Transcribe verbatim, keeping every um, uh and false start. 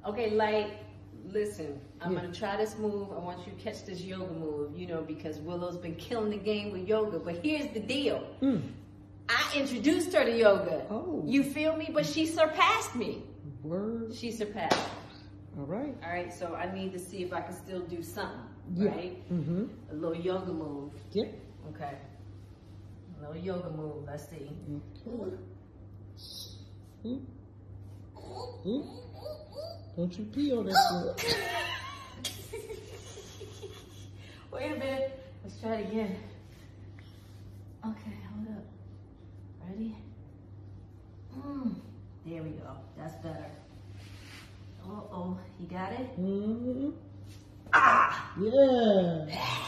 Okay, like, listen, I'm yeah. gonna try this move. I want you to catch this yoga move, you know, because Willow's been killing the game with yoga. But here's the deal. Mm. I introduced her to yoga. Oh. You feel me? But she surpassed me. Word. She surpassed me. All right. All right, so I need to see if I can still do something, yeah. right? Mm-hmm. A little yoga move. Yep. Okay. A little yoga move. Let's see. Okay. Mm. Mm. Don't you pee on that foot. Wait a minute. Let's try it again. Okay, hold up. Ready? Mm. There we go. That's better. Uh-oh. You got it? Mm-hmm. Ah! Yeah.